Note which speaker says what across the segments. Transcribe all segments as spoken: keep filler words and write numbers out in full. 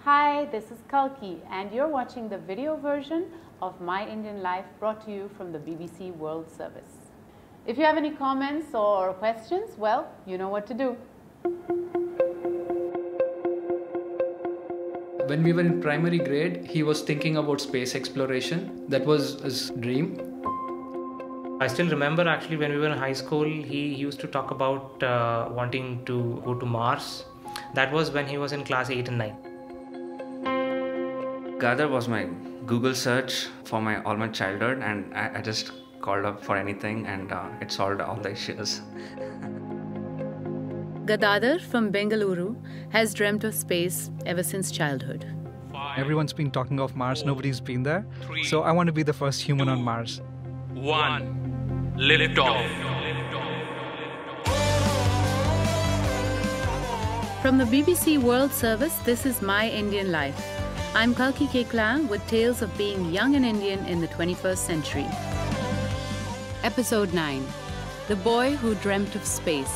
Speaker 1: Hi, this is Kalki and you're watching the video version of My Indian Life brought to you from the B B C World Service. If you have any comments or questions, well, you know what to do.
Speaker 2: When we were in primary grade, he was thinking about space exploration. That was his dream.
Speaker 3: I still remember actually when we were in high school, he used to talk about uh, wanting to go to Mars. That was when he was in class eight and nine.
Speaker 4: Gadhadar was my Google search for my all my childhood, and I, I just called up for anything, and uh, it solved all the issues.
Speaker 1: Gadhadar from Bengaluru has dreamt of space ever since childhood.
Speaker 5: Everyone's been talking of Mars, nobody's been there. Three, so I want to be the first human two, on Mars.
Speaker 3: One, lift off.
Speaker 1: From the B B C World Service, this is My Indian Life. I'm Kalki Kekla with tales of being young and Indian in the twenty-first century. Episode nine, The Boy Who Dreamt of Space.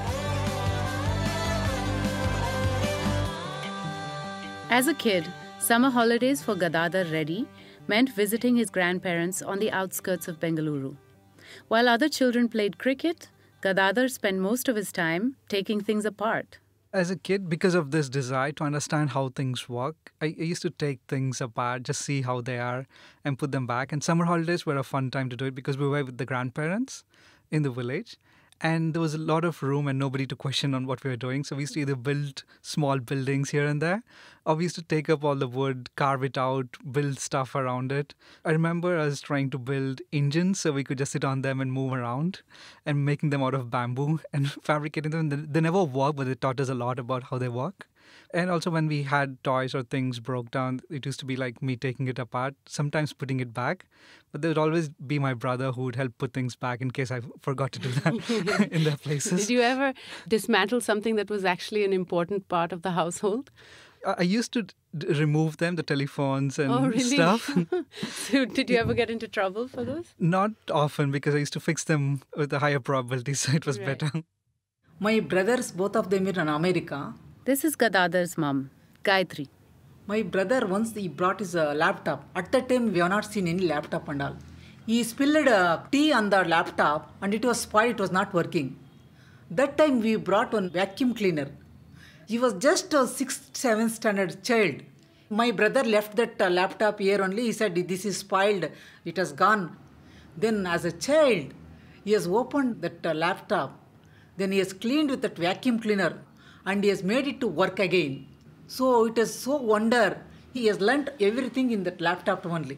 Speaker 1: As a kid, summer holidays for Gadhadar Reddy meant visiting his grandparents on the outskirts of Bengaluru. While other children played cricket, Gadhadar spent most of his time taking things apart.
Speaker 5: As a kid, because of this desire to understand how things work, I, I used to take things apart, just see how they are and put them back. And summer holidays were a fun time to do it because we were with the grandparents in the village. And there was a lot of room and nobody to question on what we were doing. So we used to either build small buildings here and there, or we used to take up all the wood, carve it out, build stuff around it. I remember us trying to build engines so we could just sit on them and move around, and making them out of bamboo and fabricating them. They never worked, but they taught us a lot about how they work. And also when we had toys or things broke down, it used to be like me taking it apart, sometimes putting it back. But there would always be my brother who would help put things back in case I forgot to do that in their places.
Speaker 1: Did you ever dismantle something that was actually an important part of the household?
Speaker 5: I used to d- remove them, the telephones and
Speaker 1: oh, really?
Speaker 5: stuff.
Speaker 1: So did you ever get into trouble for those?
Speaker 5: Not often, because I used to fix them with a higher probability, so it was right. better.
Speaker 6: My brothers, both of them are in America.
Speaker 1: This is Gadhadar's mom, Gayatri.
Speaker 6: My brother, once he brought his uh, laptop. At that time, we have not seen any laptop and all. He spilled uh, tea on the laptop and it was spoiled, it was not working. That time, we brought one vacuum cleaner. He was just a sixth, seventh standard child. My brother left that uh, laptop here only. He said, this is spoiled, it has gone. Then as a child, he has opened that uh, laptop. Then he has cleaned with that vacuum cleaner. And he has made it to work again. So it is so wonder. He has learnt everything in that laptop only.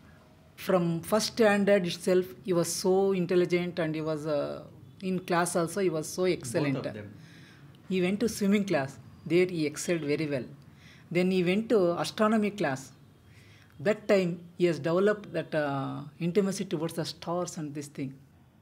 Speaker 6: From first standard itself, he was so intelligent, and he was uh, in class also, he was so excellent.
Speaker 4: Both of them.
Speaker 6: He went to swimming class. There he excelled very well. Then he went to astronomy class. That time he has developed that uh, intimacy towards the stars and this thing.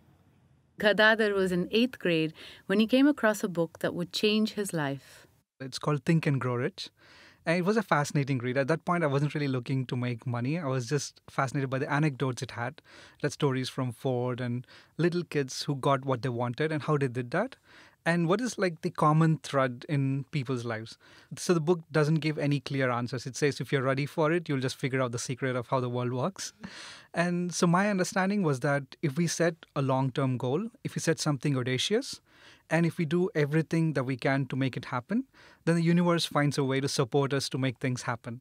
Speaker 1: Gadhadar was in eighth grade when he came across a book that would change his life.
Speaker 5: It's called Think and Grow Rich. And it was a fascinating read. At that point, I wasn't really looking to make money. I was just fascinated by the anecdotes it had. It had stories from Ford and little kids who got what they wanted and how they did that. And what is like the common thread in people's lives. So the book doesn't give any clear answers. It says if you're ready for it, you'll just figure out the secret of how the world works. And so my understanding was that if we set a long-term goal, if we set something audacious, and if we do everything that we can to make it happen, then the universe finds a way to support us to make things happen.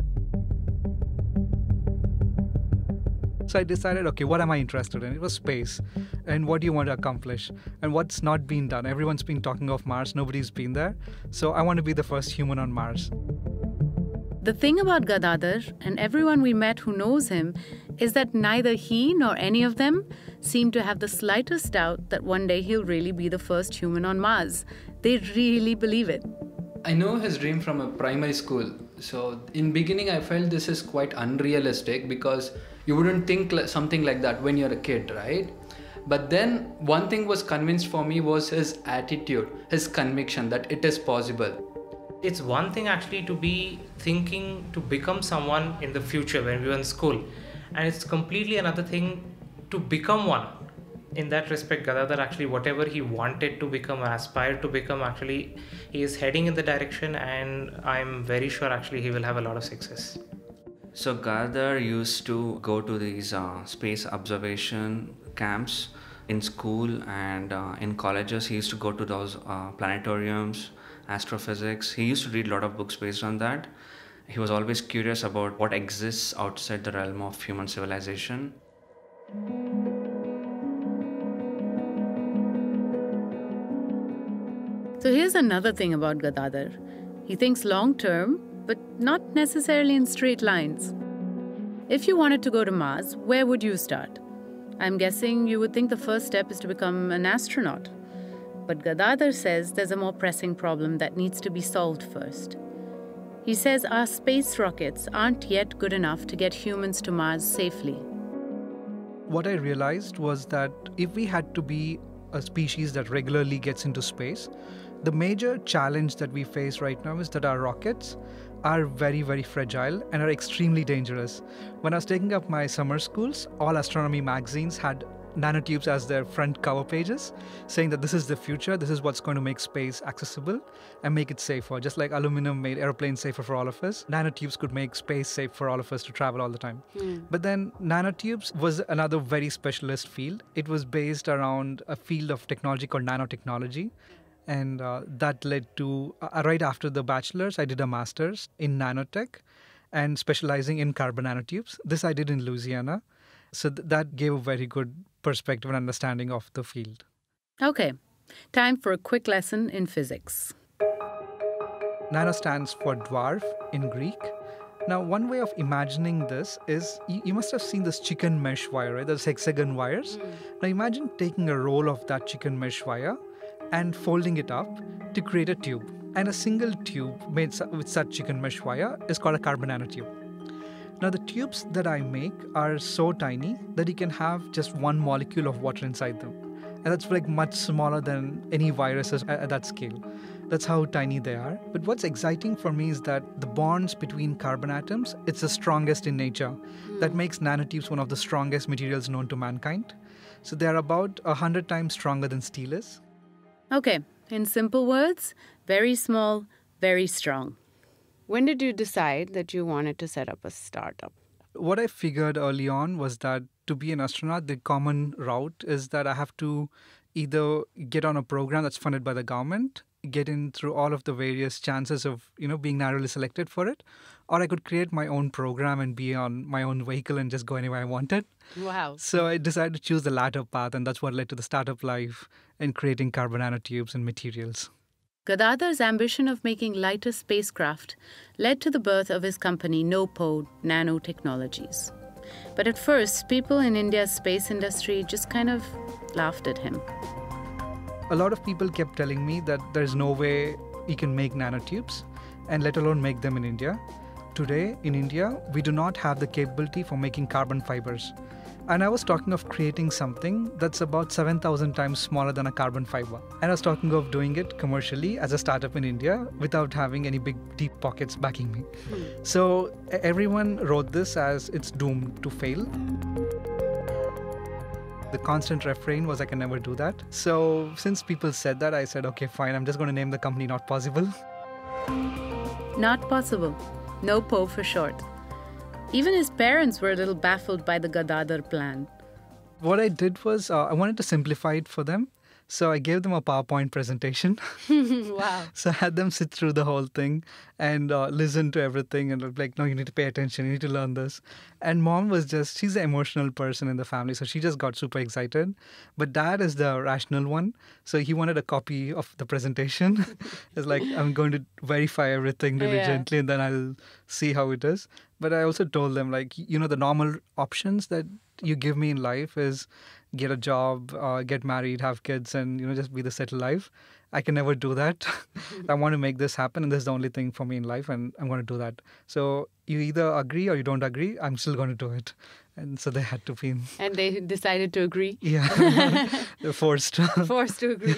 Speaker 5: So I decided, okay, what am I interested in? It was space. And what do you want to accomplish? And what's not been done? Everyone's been talking of Mars. Nobody's been there. So I want to be the first human on Mars.
Speaker 1: The thing about Gadhadar and everyone we met who knows him is that neither he nor any of them seem to have the slightest doubt that one day he'll really be the first human on Mars. They really believe it.
Speaker 2: I know his dream from a primary school. So in beginning, I felt this is quite unrealistic because you wouldn't think something like that when you're a kid, right? But then one thing was convinced for me was his attitude, his conviction that it is possible.
Speaker 3: It's one thing actually to be thinking to become someone in the future when we were in school. And it's completely another thing to become one. in that respect, Gadhadar actually, whatever he wanted to become, aspired to become, actually, he is heading in the direction, and I'm very sure actually he will have a lot of success.
Speaker 4: So Gadhadar used to go to these uh, space observation camps in school and uh, in colleges. He used to go to those uh, planetariums, astrophysics. He used to read a lot of books based on that. He was always curious about what exists outside the realm of human civilization.
Speaker 1: So here's another thing about Gadhadar. He thinks long term, but not necessarily in straight lines. If you wanted to go to Mars, where would you start? I'm guessing you would think the first step is to become an astronaut. But Gadhadar says there's a more pressing problem that needs to be solved first. He says our space rockets aren't yet good enough to get humans to Mars safely.
Speaker 5: What I realized was that if we had to be a species that regularly gets into space, the major challenge that we face right now is that our rockets are very, very fragile and are extremely dangerous. When I was taking up my summer schools, all astronomy magazines had nanotubes as their front cover pages, saying that this is the future, this is what's going to make space accessible and make it safer. Just like aluminum made airplanes safer for all of us, nanotubes could make space safe for all of us to travel all the time. Mm. But then nanotubes was another very specialist field. It was based around a field of technology called nanotechnology. And uh, that led to, uh, right after the bachelor's, I did a master's in nanotech and specializing in carbon nanotubes. This I did in Louisiana. So th- that gave a very good perspective and understanding of the field.
Speaker 1: Okay, time for a quick lesson in physics.
Speaker 5: Nano stands for dwarf in Greek. Now, one way of imagining this is, you, you must have seen this chicken mesh wire, right? Those hexagon wires. Mm. Now, imagine taking a roll of that chicken mesh wire and folding it up to create a tube. And a single tube made with such chicken mesh wire is called a carbon nanotube. Now, the tubes that I make are so tiny that you can have just one molecule of water inside them. And that's like much smaller than any viruses at that scale. That's how tiny they are. But what's exciting for me is that the bonds between carbon atoms, it's the strongest in nature. Mm. That makes nanotubes one of the strongest materials known to mankind. So they're about one hundred times stronger than steel is.
Speaker 1: Okay, in simple words, very small, very strong. When did you decide that you wanted to set up a startup?
Speaker 5: What I figured early on was that to be an astronaut, the common route is that I have to either get on a program that's funded by the government, get in through all of the various chances of, you know, being narrowly selected for it, or I could create my own program and be on my own vehicle and just go anywhere I wanted.
Speaker 1: Wow.
Speaker 5: So I decided to choose the latter path, and that's what led to the startup life and creating carbon nanotubes and materials.
Speaker 1: Gadhadar's ambition of making lighter spacecraft led to the birth of his company NoPo Nanotechnologies. But at first, people in India's space industry just kind of laughed at him.
Speaker 5: A lot of people kept telling me that there's no way you can make nanotubes, and let alone make them in India. Today, in India, we do not have the capability for making carbon fibers. And I was talking of creating something that's about seven thousand times smaller than a carbon fiber. And I was talking of doing it commercially as a startup in India without having any big, deep pockets backing me. Hmm. So everyone wrote this as it's doomed to fail. The constant refrain was I can never do that. So since people said that, I said, okay, fine, I'm just going to name the company Not Possible.
Speaker 1: Not Possible. NoPo for short. Even his parents were a little baffled by the Gadhadar plan.
Speaker 5: What I did was uh, I wanted to simplify it for them. So I gave them a PowerPoint presentation.
Speaker 1: Wow.
Speaker 5: So I had them sit through the whole thing and uh, listen to everything. And I'm like, no, you need to pay attention. You need to learn this. And mom was just, she's the emotional person in the family. So she just got super excited. But dad is the rational one. So he wanted a copy of the presentation. It's like, I'm going to verify everything diligently, yeah. And then I'll see how it is. But I also told them, like, you know, the normal options that you give me in life is get a job, uh, get married, have kids, and, you know, just be the settled life. I can never do that. I want to make this happen, and this is the only thing for me in life, and I'm going to do that. So you either agree or you don't agree. I'm still going to do it. And so they had to be.
Speaker 1: And they decided to agree?
Speaker 5: Yeah. They're forced.
Speaker 1: Forced to agree.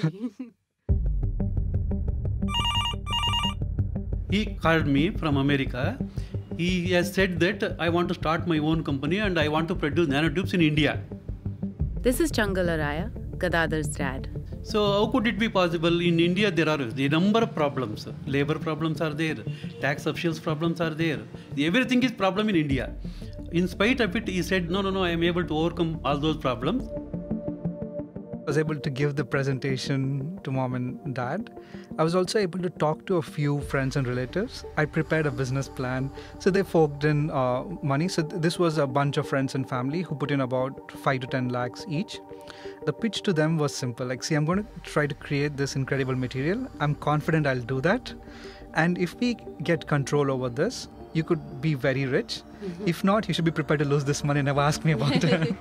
Speaker 7: He called me from America. He has said that I want to start my own company and I want to produce nanotubes in India.
Speaker 1: This is Changalaraya, Gadhadar's dad.
Speaker 7: So how could it be possible? In India, there are a number of problems. Labor problems are there. Tax officials problems are there. Everything is problem in India. In spite of it, he said, no, no, no, I am able to overcome all those problems.
Speaker 5: I was able to give the presentation to mom and dad. I was also able to talk to a few friends and relatives. I prepared a business plan. So they forked in uh, money. So th- this was a bunch of friends and family who put in about five to ten lakhs each. The pitch to them was simple. Like, see, I'm going to try to create this incredible material. I'm confident I'll do that. And if we get control over this, you could be very rich. Mm-hmm. If not, you should be prepared to lose this money. Never ask me about it.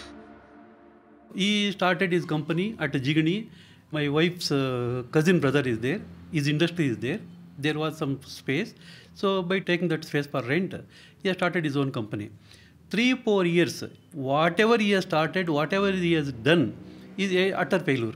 Speaker 7: He started his company at Jigani. My wife's uh, cousin brother is there. His industry is there. There was some space. So by taking that space for rent, he has started his own company. Three, four years, whatever he has started, whatever he has done, is a utter failure.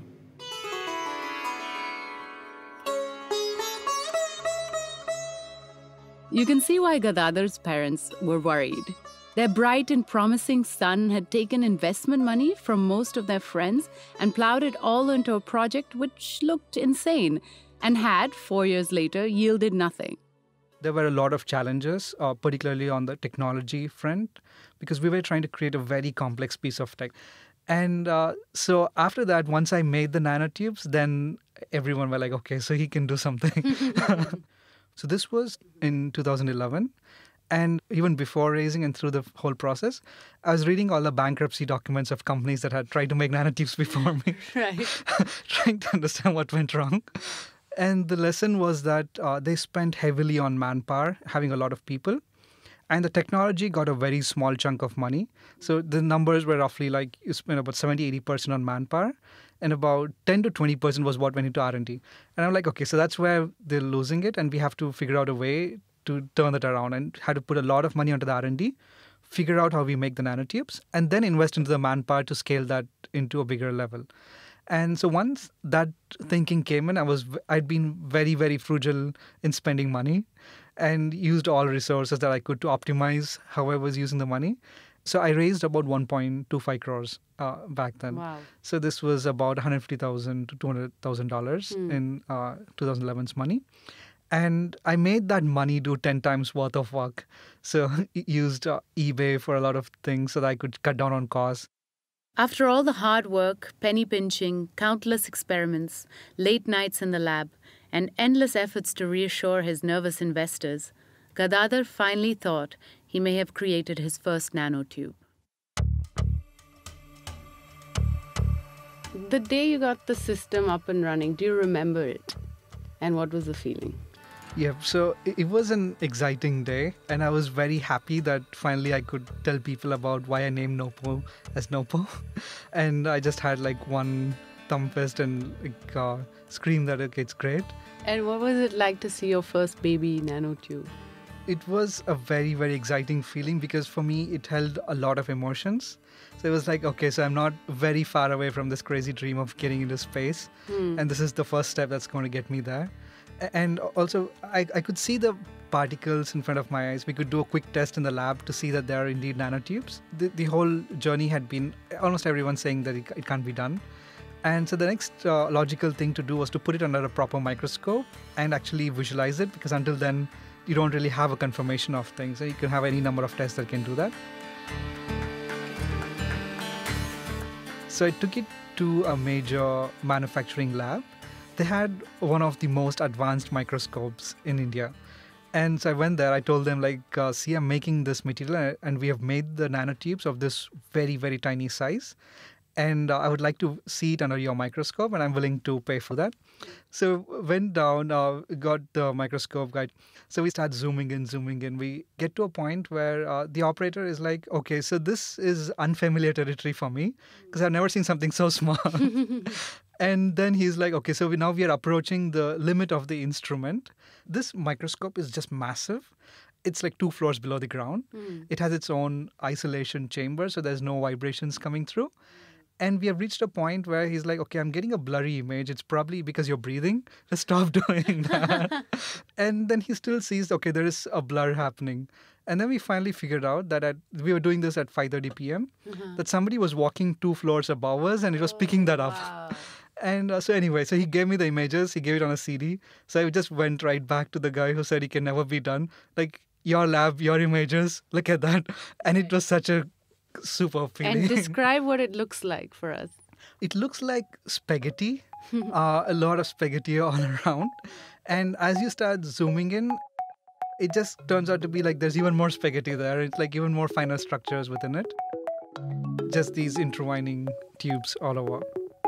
Speaker 1: You can see why Gadhadar's parents were worried. Their bright and promising son had taken investment money from most of their friends and plowed it all into a project which looked insane and had, four years later, yielded nothing.
Speaker 5: There were a lot of challenges, uh, particularly on the technology front, because we were trying to create a very complex piece of tech. And uh, so after that, once I made the nanotubes, then everyone were like, okay, so he can do something. So this was in two thousand eleven. And even before raising and through the whole process, I was reading all the bankruptcy documents of companies that had tried to make nanotubes before me.
Speaker 1: Right.
Speaker 5: Trying to understand what went wrong. And the lesson was that uh, they spent heavily on manpower, having a lot of people. And the technology got a very small chunk of money. So the numbers were roughly like you spend about seventy, eighty percent on manpower. And about ten to twenty percent was what went into R and D. And I'm like, okay, so that's where they're losing it. And we have to figure out a way to turn that around, and had to put a lot of money onto the R and D, figure out how we make the nanotubes, and then invest into the manpower to scale that into a bigger level. And so once that thinking came in, I was I'd been very, very frugal in spending money and used all resources that I could to optimize how I was using the money. So I raised about one point two five crores uh, back then.
Speaker 1: Wow.
Speaker 5: So this was about one hundred fifty thousand to two hundred thousand dollars mm. in uh, twenty eleven's money. And I made that money do ten times worth of work. So used uh, eBay for a lot of things so that I could cut down on costs.
Speaker 1: After all the hard work, penny pinching, countless experiments, late nights in the lab, and endless efforts to reassure his nervous investors, Gadhadar finally thought he may have created his first nanotube. The day you got the system up and running, do you remember it? And what was the feeling?
Speaker 5: Yeah, so it was an exciting day, and I was very happy that finally I could tell people about why I named NoPo as NoPo. And I just had like one thumb fist and like, uh, scream that, okay, it's great.
Speaker 1: And what was it like to see your first baby nanotube?
Speaker 5: It was a very, very exciting feeling because for me, it held a lot of emotions. So it was like, okay, so I'm not very far away from this crazy dream of getting into space. Hmm. And this is the first step that's going to get me there. And also, I, I could see the particles in front of my eyes. We could do a quick test in the lab to see that they are indeed nanotubes. The, the whole journey had been almost everyone saying that it, it can't be done. And so the next uh, logical thing to do was to put it under a proper microscope and actually visualize it, because until then, you don't really have a confirmation of things. So you can have any number of tests that can do that. So I took it to a major manufacturing lab. They had one of the most advanced microscopes in India. And so I went there, I told them like, uh, see, I'm making this material and we have made the nanotubes of this very, very tiny size. And uh, I would like to see it under your microscope and I'm willing to pay for that. So went down, uh, got the microscope guide. So we start zooming in, zooming in. We get to a point where uh, the operator is like, okay, so this is unfamiliar territory for me because I've never seen something so small. And then he's like, okay, so we, now we are approaching the limit of the instrument. This microscope is just massive. It's like two floors below the ground. Mm. It has its own isolation chamber, so there's no vibrations coming through. And we have reached a point where he's like, okay, I'm getting a blurry image. It's probably because you're breathing. Just stop doing that. And then he still sees, okay, there is a blur happening. And then we finally figured out that at, we were doing this at five thirty p.m., uh-huh. that somebody was walking two floors above us and it was oh, picking that up. Wow. And uh, so anyway, so he gave me the images. He gave it on a C D. So I just went right back to the guy who said he can never be done. Like, your lab, your images, look at that. And it was such a super feeling.
Speaker 1: And describe what it looks like for us.
Speaker 5: It looks like spaghetti, uh, a lot of spaghetti all around. And as you start zooming in, it just turns out to be like there's even more spaghetti there. It's like even more finer structures within it. Just these intertwining tubes all over.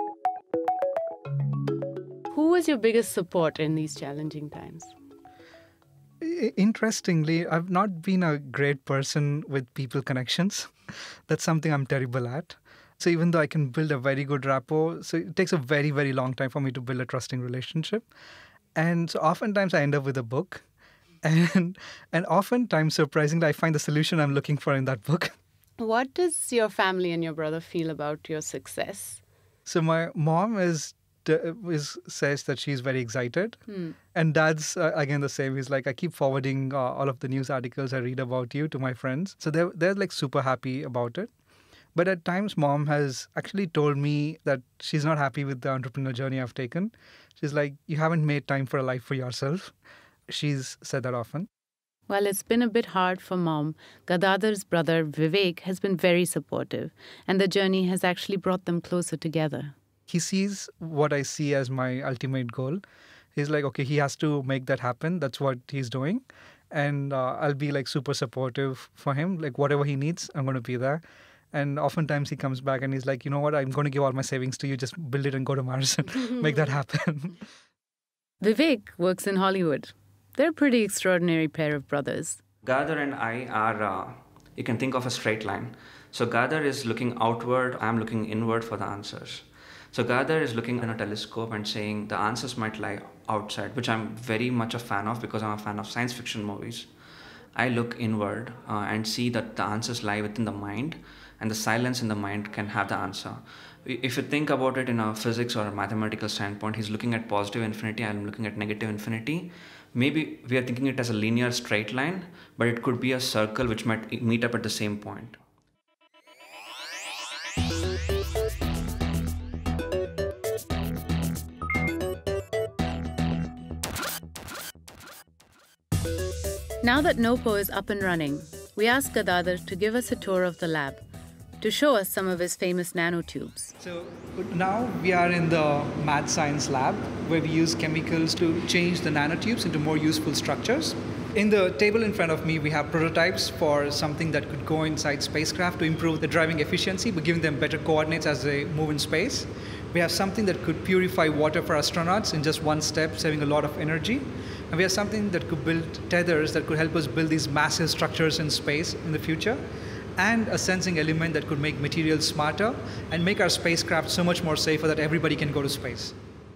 Speaker 1: Who was your biggest support in these challenging times?
Speaker 5: Interestingly, I've not been a great person with people connections. That's something I'm terrible at. So even though I can build a very good rapport, so it takes a very, very long time for me to build a trusting relationship. And so oftentimes I end up with a book. And and oftentimes, surprisingly, I find the solution I'm looking for in that book.
Speaker 1: What does your family and your brother feel about your success?
Speaker 5: So my mom is is says that she's very excited. Hmm. And dad's, uh, again, the same. He's like, I keep forwarding uh, all of the news articles I read about you to my friends. So they're, they're like super happy about it. But at times, mom has actually told me that she's not happy with the entrepreneurial journey I've taken. She's like, you haven't made time for a life for yourself. She's said that often.
Speaker 1: While it's been a bit hard for mom, Gadhadar's brother Vivek has been very supportive, and the journey has actually brought them closer together.
Speaker 5: He sees what I see as my ultimate goal. He's like, okay, he has to make that happen. That's what he's doing. And uh, I'll be like super supportive for him. Like whatever he needs, I'm going to be there. And oftentimes he comes back and he's like, you know what, I'm going to give all my savings to you. Just build it and go to Mars and make that happen.
Speaker 1: Vivek works in Hollywood. They're a pretty extraordinary pair of brothers.
Speaker 4: Gadhadar and I are, uh, you can think of a straight line. So Gadhadar is looking outward, I'm looking inward for the answers. So Gadhadar is looking in a telescope and saying the answers might lie outside, which I'm very much a fan of because I'm a fan of science fiction movies. I look inward uh, and see that the answers lie within the mind, and the silence in the mind can have the answer. If you think about it in a physics or a mathematical standpoint, he's looking at positive infinity, I'm looking at negative infinity. Maybe we are thinking it as a linear straight line, but it could be a circle which might meet up at the same point.
Speaker 1: Now that NoPo is up and running, we asked Gadhadar to give us a tour of the lab, to show us some of his famous nanotubes.
Speaker 5: So now we are in the mad science lab, where we use chemicals to change the nanotubes into more useful structures. In the table in front of me, we have prototypes for something that could go inside spacecraft to improve the driving efficiency by giving them better coordinates as they move in space. We have something that could purify water for astronauts in just one step, saving a lot of energy. And we have something that could build tethers that could help us build these massive structures in space in the future. And a sensing element that could make materials smarter and make our spacecraft so much more safer that everybody can go to space.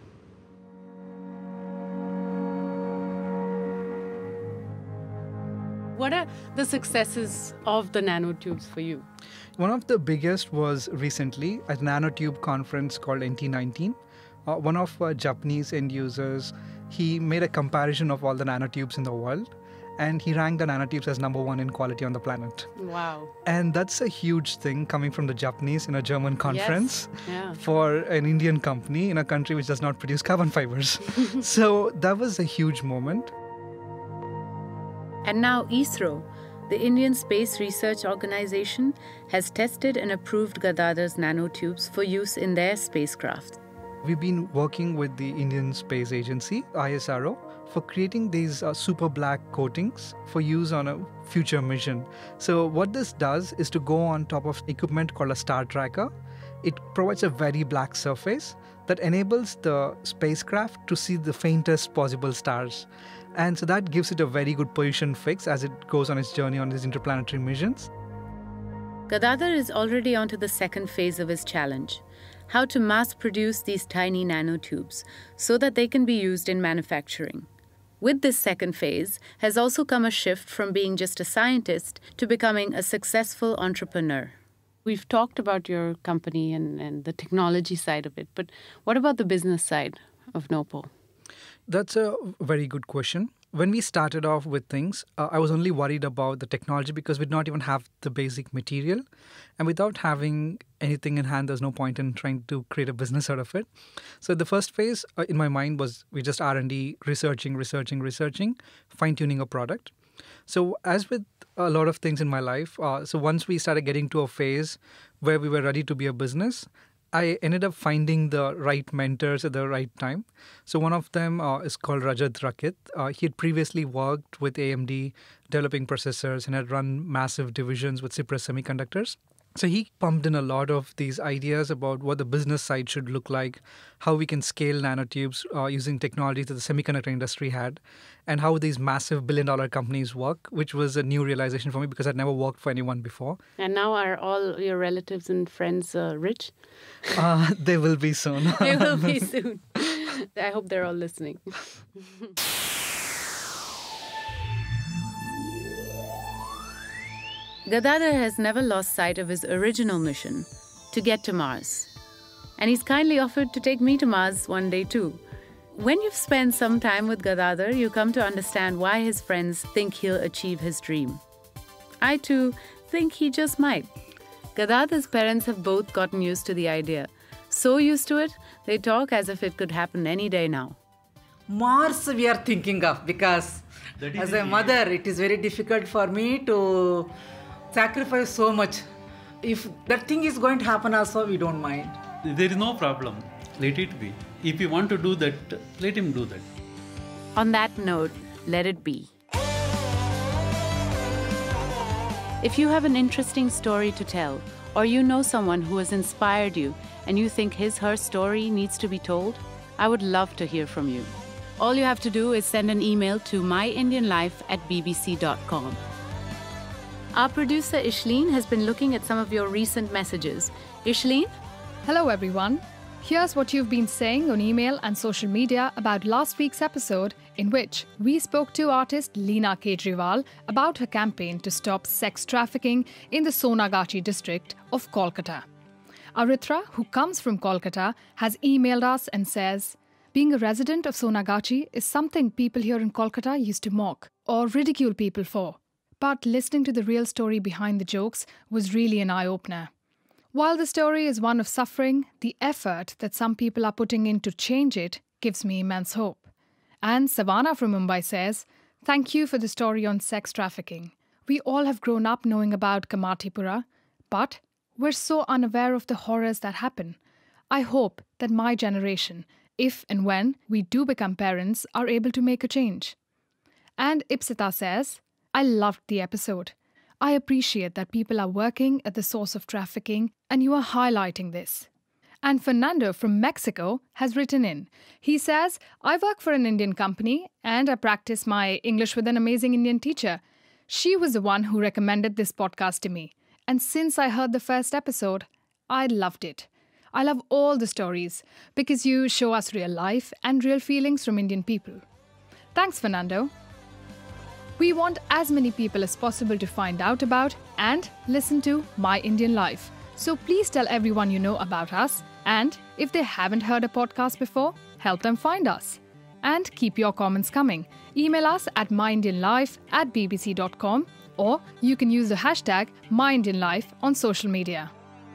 Speaker 1: What are the successes of the nanotubes for you?
Speaker 5: One of the biggest was recently at a nanotube conference called N T nineteen. Uh, one of our Japanese end users, he made a comparison of all the nanotubes in the world, and he ranked the nanotubes as number one in quality on the planet.
Speaker 1: Wow.
Speaker 5: And that's a huge thing coming from the Japanese in a German conference.
Speaker 1: Yes. Yeah.
Speaker 5: For an Indian company in a country which does not produce carbon fibers. So that was a huge moment.
Speaker 1: And now ISRO, the Indian Space Research Organization, has tested and approved Gadhadar's nanotubes for use in their spacecraft.
Speaker 5: We've been working with the Indian Space Agency, I S R O, for creating these uh, super black coatings for use on a future mission. So what this does is to go on top of equipment called a star tracker. It provides a very black surface that enables the spacecraft to see the faintest possible stars. And so that gives it a very good position fix as it goes on its journey on these interplanetary missions.
Speaker 1: Gadhadar is already onto the second phase of his challenge, how to mass produce these tiny nanotubes so that they can be used in manufacturing. With this second phase has also come a shift from being just a scientist to becoming a successful entrepreneur. We've talked about your company and, and the technology side of it, but what about the business side of NoPo?
Speaker 5: That's a very good question. When we started off with things, uh, I was only worried about the technology because we did not even have the basic material. And without having anything in hand, there's no point in trying to create a business out of it. So the first phase uh, in my mind was we just R and D, researching, researching, researching, fine-tuning a product. So as with a lot of things in my life, uh, so once we started getting to a phase where we were ready to be a business, I ended up finding the right mentors at the right time. So one of them uh, is called Rajat Rakit. Uh, he had previously worked with A M D developing processors and had run massive divisions with Cypress Semiconductors. So he pumped in a lot of these ideas about what the business side should look like, how we can scale nanotubes uh, using technologies that the semiconductor industry had, and how these massive billion-dollar companies work, which was a new realization for me because I'd never worked for anyone before.
Speaker 1: And now are all your relatives and friends uh, rich?
Speaker 5: Uh, they will be soon.
Speaker 1: They will be soon. I hope they're all listening. Gadhadar has never lost sight of his original mission, to get to Mars. And he's kindly offered to take me to Mars one day too. When you've spent some time with Gadhadar, you come to understand why his friends think he'll achieve his dream. I too think he just might. Gadhadar's parents have both gotten used to the idea. So used to it, they talk as if it could happen any day now.
Speaker 6: Mars we are thinking of because as a mother, it is very difficult for me to sacrifice so much. If that thing is going to happen also, we don't mind.
Speaker 7: There is no problem. Let it be. If you want to do that, let him do that.
Speaker 1: On that note, let it be. If you have an interesting story to tell, or you know someone who has inspired you and you think his her story needs to be told, I would love to hear from you. All you have to do is send an email to my indian life at b b c dot com. Our producer Ishleen has been looking at some of your recent messages. Ishleen?
Speaker 8: Hello everyone. Here's what you've been saying on email and social media about last week's episode, in which we spoke to artist Leena Kejriwal about her campaign to stop sex trafficking in the Sonagachi district of Kolkata. Aritra, who comes from Kolkata, has emailed us and says, being a resident of Sonagachi is something people here in Kolkata used to mock or ridicule people for. But listening to the real story behind the jokes was really an eye-opener. While the story is one of suffering, the effort that some people are putting in to change it gives me immense hope. And Savannah from Mumbai says, thank you for the story on sex trafficking. We all have grown up knowing about Kamatipura, but we're so unaware of the horrors that happen. I hope that my generation, if and when we do become parents, are able to make a change. And Ipsita says, I loved the episode. I appreciate that people are working at the source of trafficking and you are highlighting this. And Fernando from Mexico has written in. He says, I work for an Indian company and I practice my English with an amazing Indian teacher. She was the one who recommended this podcast to me. And since I heard the first episode, I loved it. I love all the stories because you show us real life and real feelings from Indian people. Thanks, Fernando. We want as many people as possible to find out about and listen to My Indian Life. So please tell everyone you know about us, and if they haven't heard a podcast before, help them find us. And keep your comments coming. Email us at my indian life at b b c dot com, or you can use the hashtag MyIndianLife on social media.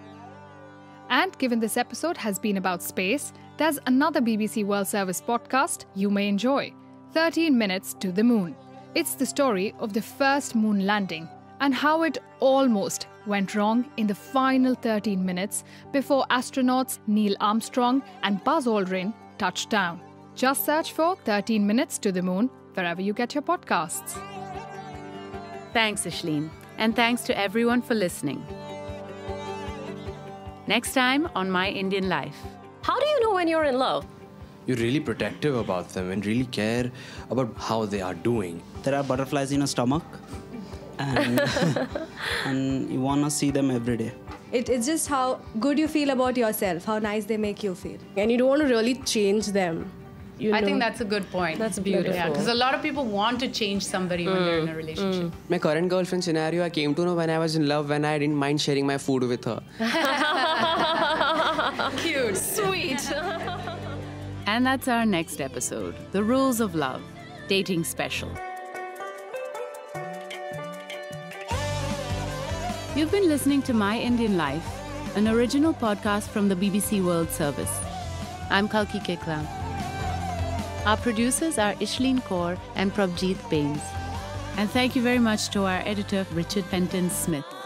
Speaker 8: And given this episode has been about space, there's another B B C World Service podcast you may enjoy, thirteen minutes to the Moon. It's the story of the first moon landing and how it almost went wrong in the final thirteen minutes before astronauts Neil Armstrong and Buzz Aldrin touched down. Just search for thirteen minutes to the Moon wherever you get your podcasts.
Speaker 1: Thanks, Ishleen. And thanks to everyone for listening. Next time on My Indian Life.
Speaker 9: How do you know when you're in love?
Speaker 10: You're really protective about them and really care about how they are doing.
Speaker 11: There are butterflies in your stomach and, and you want to see them every day.
Speaker 12: It, it's just how good you feel about yourself, how nice they make you feel. And you don't want to really change them.
Speaker 9: You
Speaker 1: I
Speaker 9: know.
Speaker 1: think that's a good point.
Speaker 9: That's beautiful.
Speaker 1: Yeah, because a lot of people want to change somebody when they're in a relationship.
Speaker 10: My current girlfriend scenario, I came to know when I was in love, when I didn't mind sharing my food with her.
Speaker 1: Cute.
Speaker 9: Sweet.
Speaker 1: And that's our next episode, The Rules of Love, Dating Special. You've been listening to My Indian Life, an original podcast from the B B C World Service. I'm Kalki Kekla. Our producers are Ishleen Kaur and Prabjeet Bains. And thank you very much to our editor, Richard Fenton Smith.